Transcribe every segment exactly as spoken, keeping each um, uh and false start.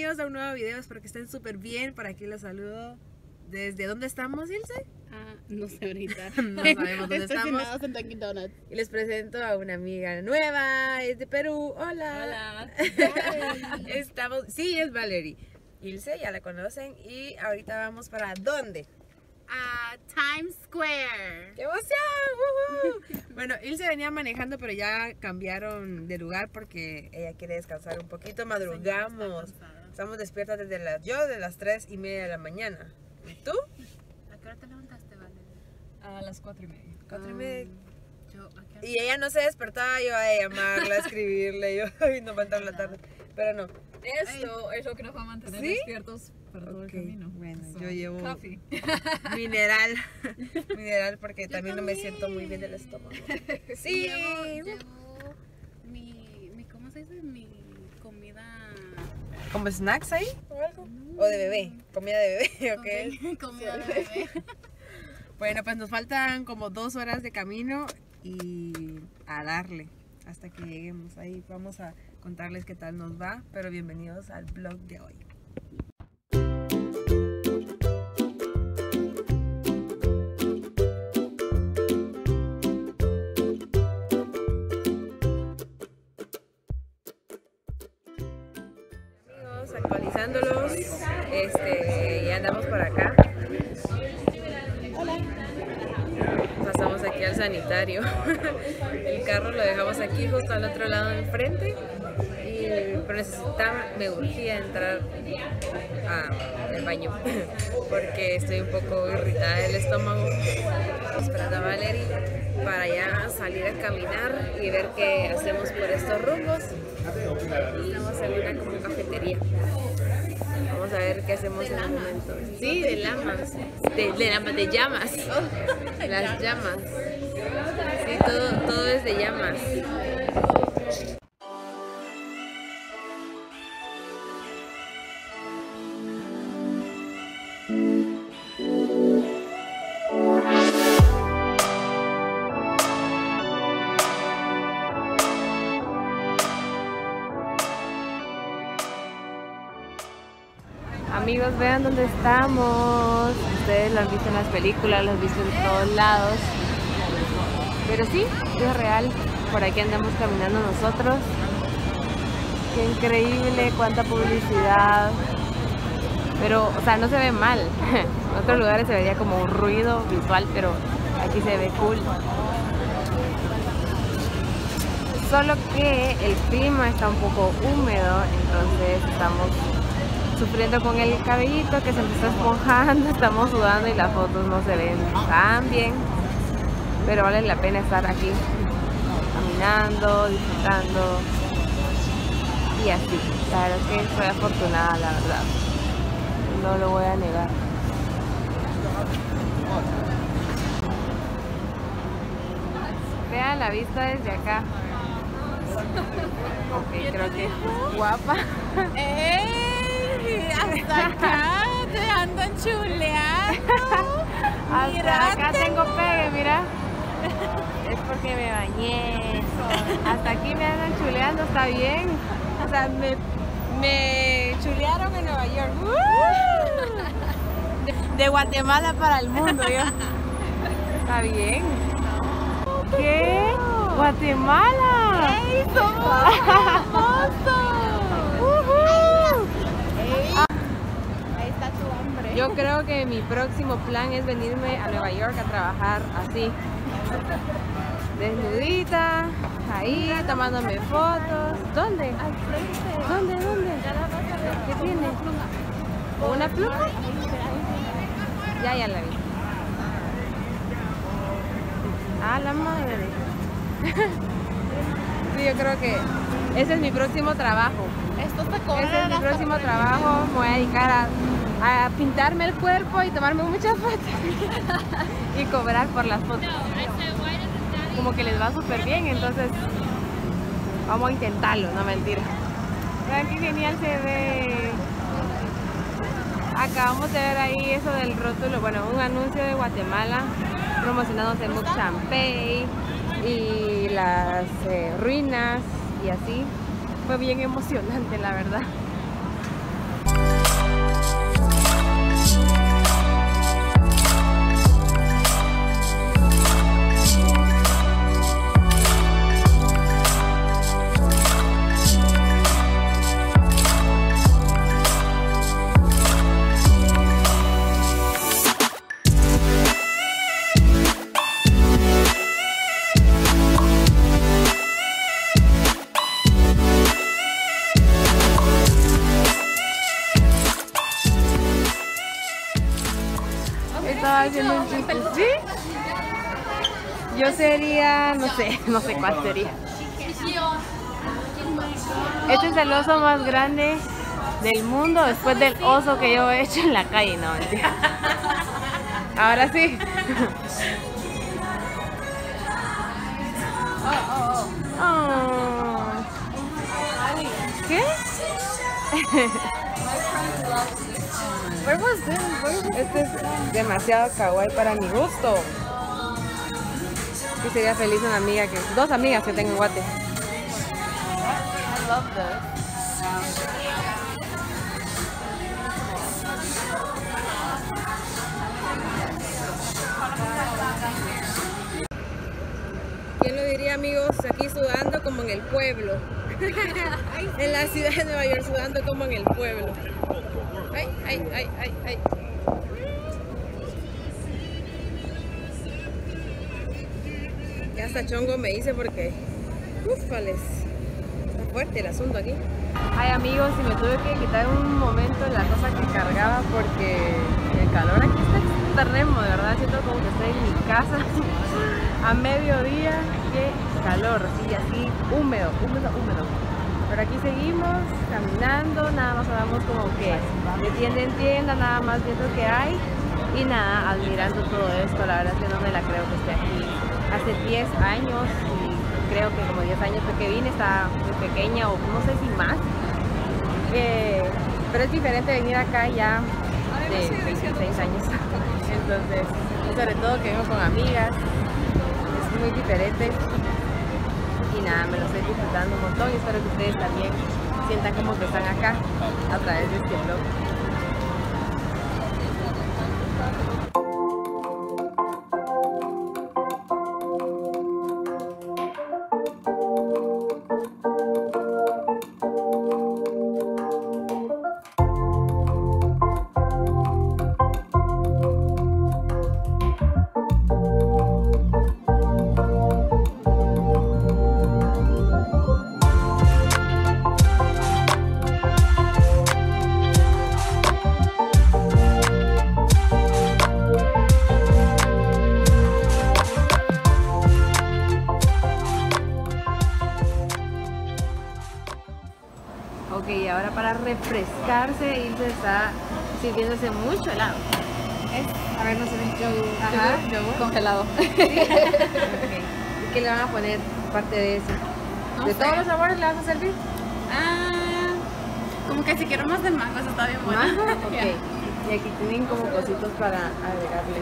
bienvenidos a un nuevo video, espero que estén súper bien. Por aquí los saludo. ¿Desde dónde estamos, Ilse? Ah, no sé ahorita. No sabemos dónde estamos. En Dunkin' Donuts. Y les presento a una amiga nueva, es de Perú. Hola. Hola. Estamos, sí, es Valerie. Ilse, ya la conocen. Y ahorita vamos para ¿dónde? A Times Square. ¡Qué emoción! ¡Woohoo! Bueno, Ilse venía manejando, pero ya cambiaron de lugar porque ella quiere descansar un poquito. Madrugamos. Estamos despiertas desde las, yo de las tres y media de la mañana. ¿Y tú? ¿A qué hora te levantaste, Valeria? A las cuatro y media. Cuatro y media. Yo, ¿a qué hora? Y ella no se despertaba, yo a llamarla, a escribirle, yo ay, no va a entrar la tarde. Pero no. Esto es lo que nos va a mantener ¿Sí? despiertos para todo Ok, el camino. bueno, So, yo llevo coffee. mineral. Mineral porque Yo también no me también. siento muy bien del estómago. Sí. Llevo, llevo mi, mi, ¿cómo se dice? Mi comida. ¿Como snacks ahí o algo? ¿O de bebé? Comida de bebé, ¿o qué es? Ok, comida de bebé. Bueno, pues nos faltan como dos horas de camino y a darle hasta que lleguemos ahí. Vamos a contarles qué tal nos va, pero bienvenidos al vlog de hoy. Amigos, actualizándolos, este, ya andamos por acá. Pasamos aquí al sanitario. El carro lo dejamos aquí justo al otro lado de enfrente. Y, pero necesitaba, me urgía entrar al baño porque estoy un poco irritada del estómago. Esperando a Valerie para ya salir a caminar y ver qué hacemos por estos rumbos. Estamos en una como cafetería. Vamos a ver qué hacemos en un momento. Sí, de lamas. De, de lamas, de llamas. Las llamas. Sí, todo, todo es de llamas. Amigos, vean dónde estamos. Ustedes lo han visto en las películas, lo han visto en todos lados. Pero sí, es real. Por aquí andamos caminando nosotros. Qué increíble, cuánta publicidad. Pero, o sea, no se ve mal. En otros lugares se vería como un ruido visual, pero aquí se ve cool. Solo que el clima está un poco húmedo, entonces estamos sufriendo con el cabellito que se me está esponjando, estamos sudando y las fotos no se ven tan bien, pero vale la pena estar aquí caminando, disfrutando y así. La verdad es que soy afortunada, la verdad, no lo voy a negar. Vean la vista desde acá. Ok, creo que es guapa. ¡Ey! Hasta acá te andan chuleando. Hasta acá tengo pegue, mira. Es porque me bañé. Hasta aquí me andan chuleando, está bien. O sea, me, me chulearon en Nueva York. De, de Guatemala para el mundo, yo. Está bien. ¿Qué? ¡Guatemala! ¡Ey! ¡Somos famosos! Ahí está tu hambre. Yo creo que mi próximo plan es venirme a Nueva York a trabajar así. Desnudita, ahí, tomándome fotos. ¿Dónde? Al frente. ¿Dónde? ¿Dónde? ¿Qué tiene? ¿Una pluma? Ya, ya la vi. Ah, la madre. Sí, yo creo que ese es mi próximo trabajo. Esto te cobra. Ese es mi próximo trabajo. Me voy a dedicar a, a pintarme el cuerpo y tomarme muchas fotos. Y cobrar por las fotos. Como que les va súper bien, entonces vamos a intentarlo, no mentira. Vean qué genial se ve. Acabamos de ver ahí eso del rótulo, bueno, un anuncio de Guatemala promocionándose Muc Champey y las eh, ruinas y así. Fue bien emocionante, la verdad. estaba haciendo un chiste. ¿Sí? Yo sería, no sé, no sé cuál sería. Este es el oso más grande del mundo después del oso que yo he hecho en la calle, no, mentira. Ahora sí. Oh. ¿Qué? Where was this? Este es demasiado kawaii para mi gusto. Y sería feliz una amiga que, dos amigas que tengo en Guate. I love this. ¿Quién lo diría, amigos? Aquí sudando como en el pueblo. En la ciudad de Nueva York, sudando como en el pueblo. Ay, ay, ay, ay, ay. Ya hasta chongo me hice porque, ufales, está fuerte el asunto aquí. Ay, amigos, y me tuve que quitar un momento la cosa que cargaba porque el calor aquí está extremo, de verdad. Siento como que estoy en mi casa a mediodía. Qué calor, sí, así húmedo, húmedo, húmedo. Pero aquí seguimos caminando, nada más andamos como que de tienda en tienda, nada más viendo qué hay y nada, admirando todo esto. La verdad es que no me la creo que esté aquí. Hace diez años y creo que como diez años que vine, estaba muy pequeña o no sé si más. Eh, pero es diferente venir acá ya de veintiséis años. Entonces, sobre todo que vengo con amigas, es muy diferente. Y nada, me lo estoy disfrutando un montón y espero que ustedes también sientan como que están acá a través de este vlog. Ok, ahora para refrescarse, Ilse está sirviéndose mucho helado. Es, a ver, no sé, yo, Ajá, yogur congelado. Okay. ¿Y qué le van a poner aparte de eso? No ¿De sé. todos los sabores le vas a servir? Ah, como que si quiero más de mango, eso está bien bueno. ¿Mango? Ok. Ya. Y aquí tienen como cositos para agregarle.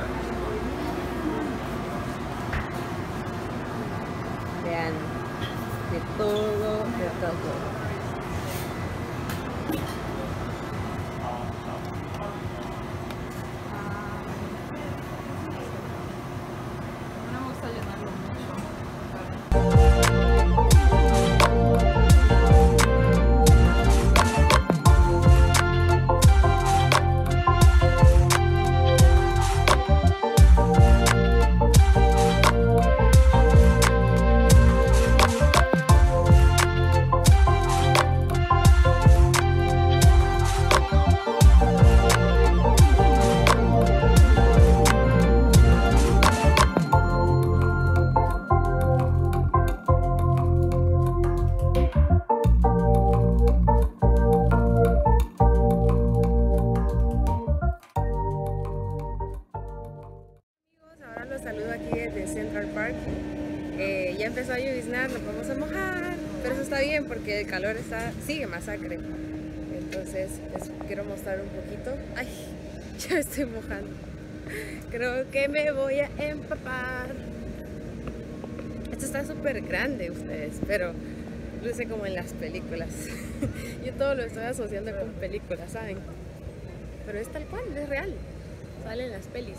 Vean, de todo, de todo. No me gusta llenarlo mucho. Ahora los saludo aquí desde Central Park. Eh, ya empezó a lloviznar, nos vamos a mojar, pero eso está bien porque el calor está, sigue masacre. Entonces les quiero mostrar un poquito. Ay, ya me estoy mojando. Creo que me voy a empapar. Esto está súper grande, ustedes, pero luce como en las películas. Yo todo lo estoy asociando con películas, ¿saben? Pero es tal cual, es real. Sale en las pelis.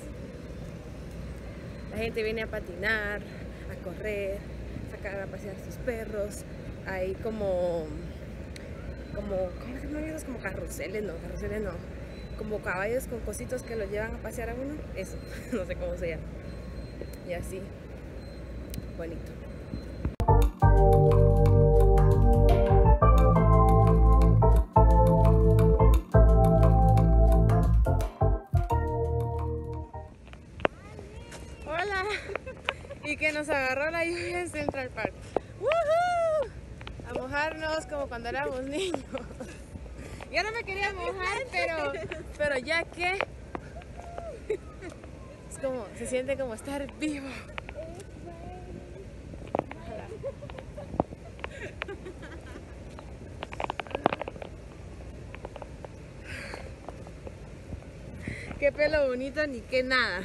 La gente viene a patinar, a correr, a sacar a pasear sus perros. Hay como, como, ¿cómo se llaman esos? Como carruseles, no, carruseles no. Como caballos con cositos que los llevan a pasear a uno. Eso, no sé cómo se llama. Y así, bonito. nos agarró la lluvia en Central Park. ¡Woohoo! A mojarnos como cuando éramos niños. Yo no me quería mojar, pero, pero ya que es como, se siente como estar vivo. Qué pelo bonito ni qué nada.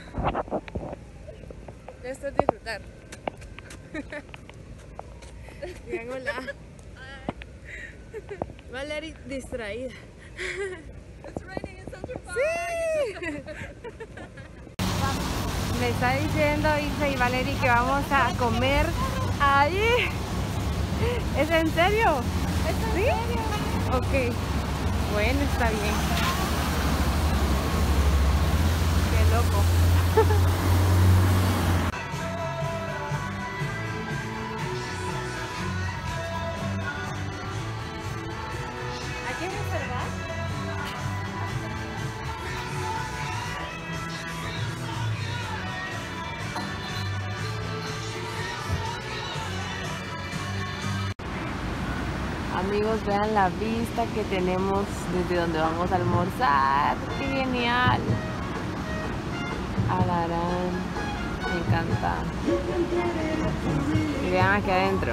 Esto es disfrutar. Digan hola. Valerie distraída. Sí. Me está diciendo Isa y Valerie que vamos a comer ahí. ¿Es en serio? ¿Es en ¿Sí? serio? Ok. Bueno, está bien. Qué loco. ¿Aquí reservar? Amigos, vean la vista que tenemos desde donde vamos a almorzar. ¡Qué genial! Alarán, me encanta. Y vean aquí adentro.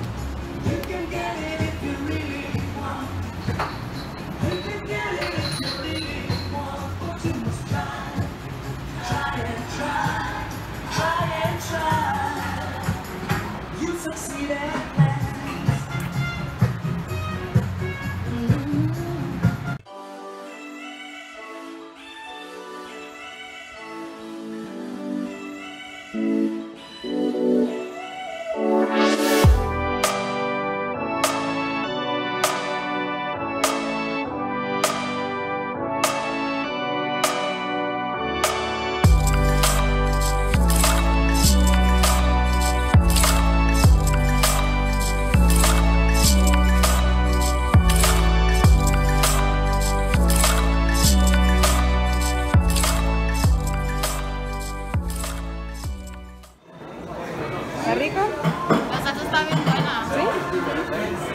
¿Está rico? La salsa está bien buena. ¿Sí?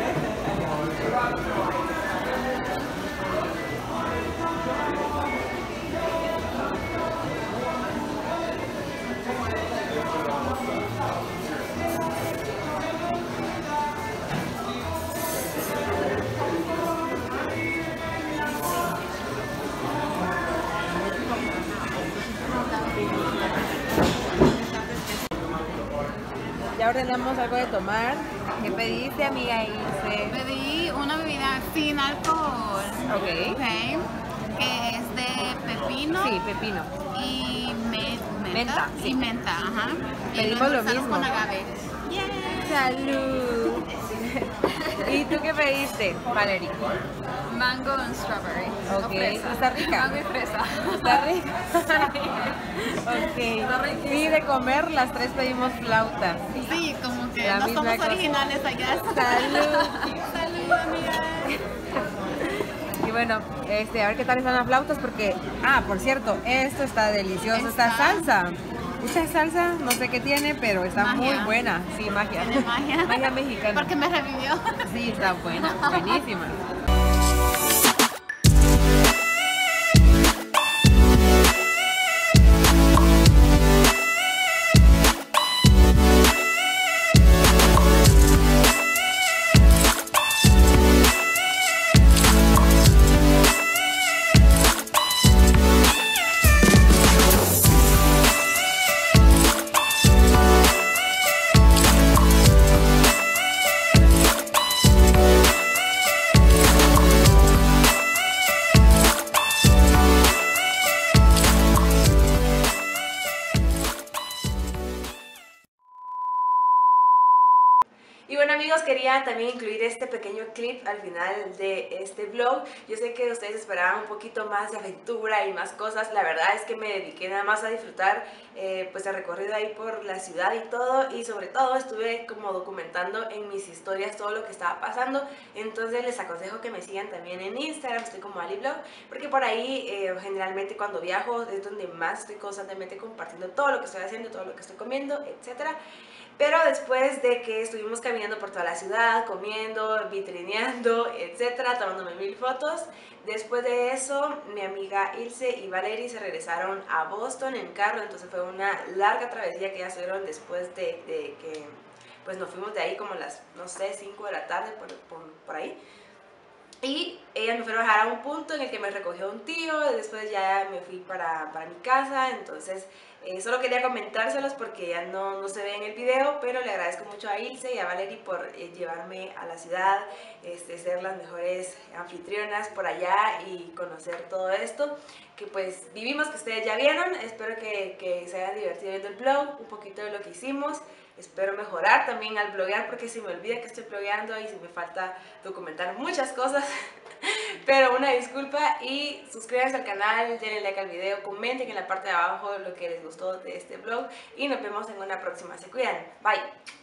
Ya ordenamos algo de tomar. ¿Qué pediste, amiga Ilse? Pedí una bebida sin alcohol. Ok. Ok. Que es de pepino. Sí, pepino. Y me- menta. Menta, sí. Y menta, ajá. Y Pedimos lo endulzado mismo. con agave. Yeah. ¡Salud! ¿Y tú qué pediste, Valerie? Mango and strawberry. Ok, O fresa. ¿está rica? Mango y fresa. ¿Está rica? Ok. Y de comer, las tres pedimos flautas. Sí, como que La no misma somos cosa. originales allá. ¡Salud! Salud, amiga. Y bueno, este, a ver qué tal están las flautas porque... Ah, por cierto, esto está delicioso, esta Está- salsa. Esta salsa, no sé qué tiene, pero está Magia. muy buena. Sí, magia. Tiene magia. Magia mexicana. Porque me revivió. Sí, está buena, buenísima. quería también incluir este pequeño clip al final de este vlog. Yo sé que ustedes esperaban un poquito más de aventura y más cosas. La verdad es que me dediqué nada más a disfrutar eh, pues el recorrido ahí por la ciudad y todo, y sobre todo estuve como documentando en mis historias todo lo que estaba pasando. Entonces les aconsejo que me sigan también en Instagram, estoy como AliVlog, porque por ahí eh, generalmente cuando viajo es donde más estoy constantemente compartiendo todo lo que estoy haciendo, todo lo que estoy comiendo, etcétera. Pero después de que estuvimos caminando por toda la ciudad, comiendo, vitrineando, etcétera, tomándome mil fotos, después de eso mi amiga Ilse y Valerie se regresaron a Boston en carro. Entonces fue una larga travesía que ya estuvieron después de, de que pues nos fuimos de ahí como a las, no sé, cinco de la tarde, por, por, por ahí. Y ellas me fueron a dejar a un punto en el que me recogió un tío, y después ya me fui para, para mi casa. Entonces eh, solo quería comentárselos porque ya no, no se ve en el video, pero le agradezco mucho a Ilse y a Valerie por eh, llevarme a la ciudad, este, ser las mejores anfitrionas por allá y conocer todo esto que pues vivimos, que ustedes ya vieron. Espero que, que se hayan divertido viendo el vlog, un poquito de lo que hicimos. Espero mejorar también al bloguear, porque se me olvida que estoy blogueando y se me falta documentar muchas cosas. Pero una disculpa, y suscríbanse al canal, denle like al video, comenten en la parte de abajo lo que les gustó de este vlog y nos vemos en una próxima. Se cuidan, bye.